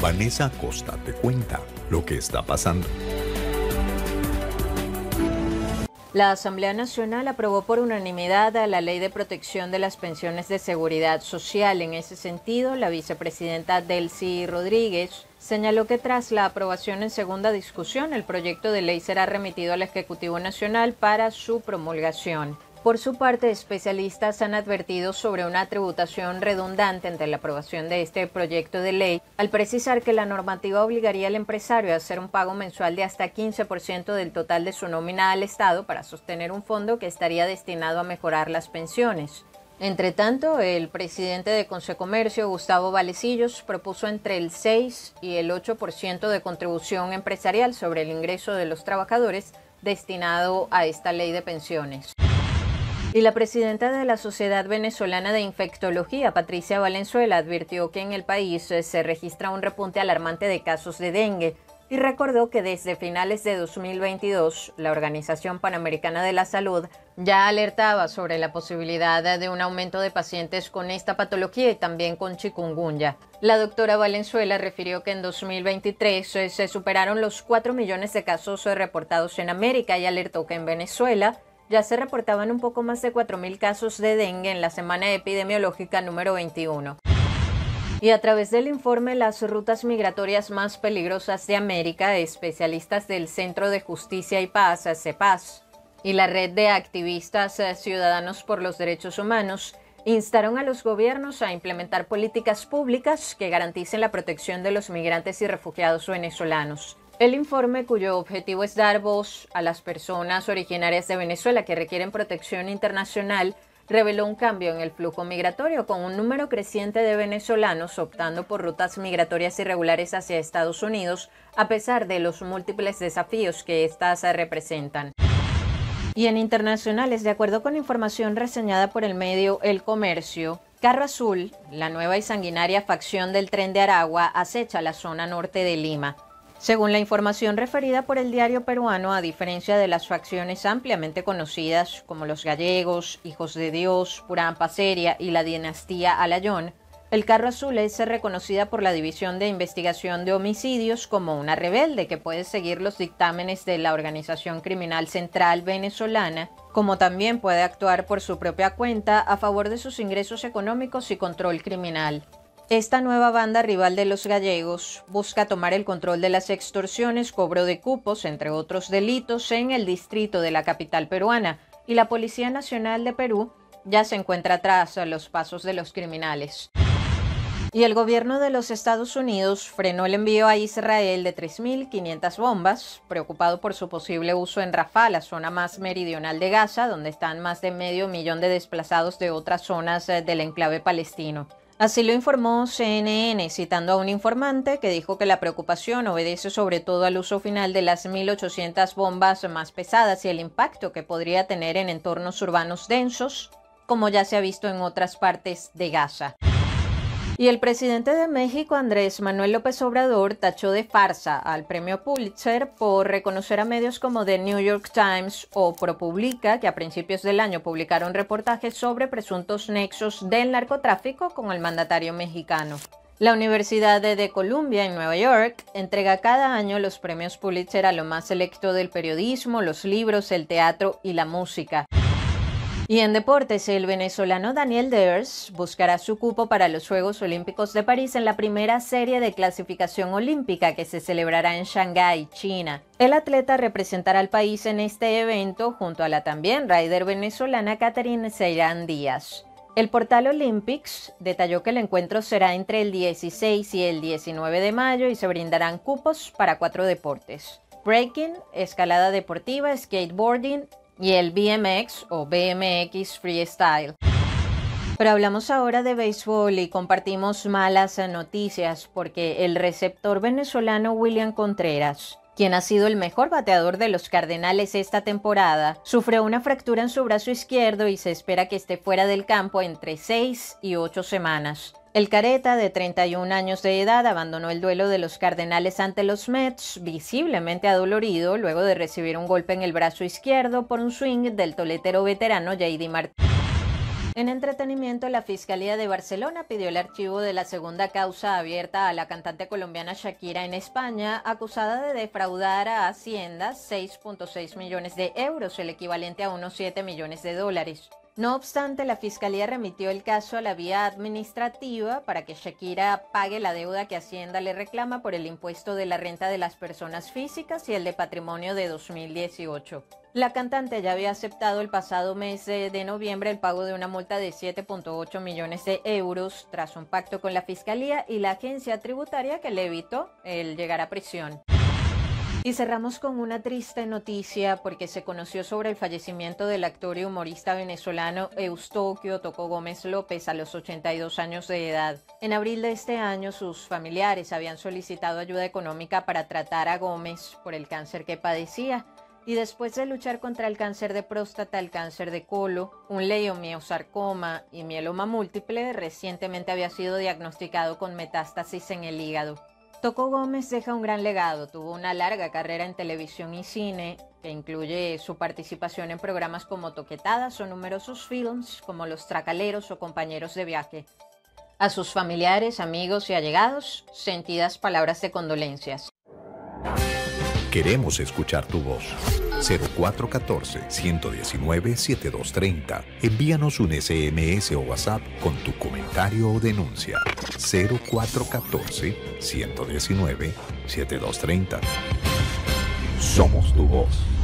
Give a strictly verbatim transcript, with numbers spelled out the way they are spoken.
Vanessa Acosta te cuenta lo que está pasando. La Asamblea Nacional aprobó por unanimidad a la Ley de Protección de las Pensiones de Seguridad Social. En ese sentido, la vicepresidenta Delcy Rodríguez señaló que tras la aprobación en segunda discusión, el proyecto de ley será remitido al Ejecutivo Nacional para su promulgación. Por su parte, especialistas han advertido sobre una tributación redundante ante la aprobación de este proyecto de ley, al precisar que la normativa obligaría al empresario a hacer un pago mensual de hasta quince por ciento del total de su nómina al Estado para sostener un fondo que estaría destinado a mejorar las pensiones. Entre tanto, el presidente de Consecomercio, Gustavo Valecillos, propuso entre el seis y el ocho por ciento de contribución empresarial sobre el ingreso de los trabajadores destinado a esta ley de pensiones. Y la presidenta de la Sociedad Venezolana de Infectología, Patricia Valenzuela, advirtió que en el país se registra un repunte alarmante de casos de dengue y recordó que desde finales de dos mil veintidós, la Organización Panamericana de la Salud ya alertaba sobre la posibilidad de un aumento de pacientes con esta patología y también con chikungunya. La doctora Valenzuela refirió que en dos mil veintitrés se superaron los cuatro millones de casos reportados en América y alertó que en Venezuela ya se reportaban un poco más de cuatro mil casos de dengue en la semana epidemiológica número veintiuno. Y a través del informe Las rutas migratorias más peligrosas de América, especialistas del Centro de Justicia y Paz, CEPAZ, y la red de activistas ciudadanos por los derechos humanos, instaron a los gobiernos a implementar políticas públicas que garanticen la protección de los migrantes y refugiados venezolanos. El informe, cuyo objetivo es dar voz a las personas originarias de Venezuela que requieren protección internacional, reveló un cambio en el flujo migratorio, con un número creciente de venezolanos optando por rutas migratorias irregulares hacia Estados Unidos, a pesar de los múltiples desafíos que éstas representan. Y en internacionales, de acuerdo con información reseñada por el medio El Comercio, Carro Azul, la nueva y sanguinaria facción del Tren de Aragua, acecha la zona norte de Lima. Según la información referida por el diario peruano, a diferencia de las facciones ampliamente conocidas como los Gallegos, Hijos de Dios, Purán Paceria y la dinastía Alayón, el Carro Azul es reconocida por la División de Investigación de Homicidios como una rebelde que puede seguir los dictámenes de la Organización Criminal Central Venezolana, como también puede actuar por su propia cuenta a favor de sus ingresos económicos y control criminal. Esta nueva banda rival de los gallegos busca tomar el control de las extorsiones, cobro de cupos, entre otros delitos, en el distrito de la capital peruana, y la Policía Nacional de Perú ya se encuentra tras los pasos de los criminales. Y el gobierno de los Estados Unidos frenó el envío a Israel de tres mil quinientas bombas, preocupado por su posible uso en Rafah, la zona más meridional de Gaza, donde están más de medio millón de desplazados de otras zonas del enclave palestino. Así lo informó C N N, citando a un informante que dijo que la preocupación obedece sobre todo al uso final de las mil ochocientas bombas más pesadas y el impacto que podría tener en entornos urbanos densos, como ya se ha visto en otras partes de Gaza. Y el presidente de México, Andrés Manuel López Obrador, tachó de farsa al premio Pulitzer por reconocer a medios como The New York Times o ProPublica, que a principios del año publicaron reportajes sobre presuntos nexos del narcotráfico con el mandatario mexicano. La Universidad de Columbia en Nueva York entrega cada año los premios Pulitzer a lo más selecto del periodismo, los libros, el teatro y la música. Y en deportes, el venezolano Daniel Ders buscará su cupo para los Juegos Olímpicos de París en la primera serie de clasificación olímpica que se celebrará en Shanghái, China. El atleta representará al país en este evento junto a la también rider venezolana Catherine Ceirán Díaz. El portal Olympics detalló que el encuentro será entre el dieciséis y el diecinueve de mayo y se brindarán cupos para cuatro deportes: breaking, escalada deportiva, skateboarding y el B M X o B M X Freestyle. Pero hablamos ahora de béisbol y compartimos malas noticias porque el receptor venezolano William Contreras, quien ha sido el mejor bateador de los Cardenales esta temporada, sufrió una fractura en su brazo izquierdo y se espera que esté fuera del campo entre seis y ocho semanas. El careta, de treinta y un años de edad, abandonó el duelo de los Cardenales ante los Mets, visiblemente adolorido, luego de recibir un golpe en el brazo izquierdo por un swing del toletero veterano J D Martínez. En entretenimiento, la Fiscalía de Barcelona pidió el archivo de la segunda causa abierta a la cantante colombiana Shakira en España, acusada de defraudar a Hacienda seis punto seis millones de euros, el equivalente a unos siete millones de dólares. No obstante, la Fiscalía remitió el caso a la vía administrativa para que Shakira pague la deuda que Hacienda le reclama por el impuesto de la renta de las personas físicas y el de patrimonio de dos mil dieciocho. La cantante ya había aceptado el pasado mes de noviembre el pago de una multa de siete punto ocho millones de euros tras un pacto con la Fiscalía y la agencia tributaria que le evitó el llegar a prisión. Y cerramos con una triste noticia porque se conoció sobre el fallecimiento del actor y humorista venezolano Eustoquio Toco Gómez López a los ochenta y dos años de edad. En abril de este año, sus familiares habían solicitado ayuda económica para tratar a Gómez por el cáncer que padecía. Y después de luchar contra el cáncer de próstata, el cáncer de colon, un leiomiosarcoma y mieloma múltiple, recientemente había sido diagnosticado con metástasis en el hígado. Toco Gómez deja un gran legado, tuvo una larga carrera en televisión y cine, que incluye su participación en programas como Toquetadas o numerosos films como Los Tracaleros o Compañeros de Viaje. A sus familiares, amigos y allegados, sentidas palabras de condolencias. Queremos escuchar tu voz. cero cuatro uno cuatro, uno uno nueve, siete dos tres cero. Envíanos un S M S o WhatsApp con tu comentario o denuncia. cero cuatro uno cuatro, uno uno nueve, siete dos tres cero. Somos tu voz.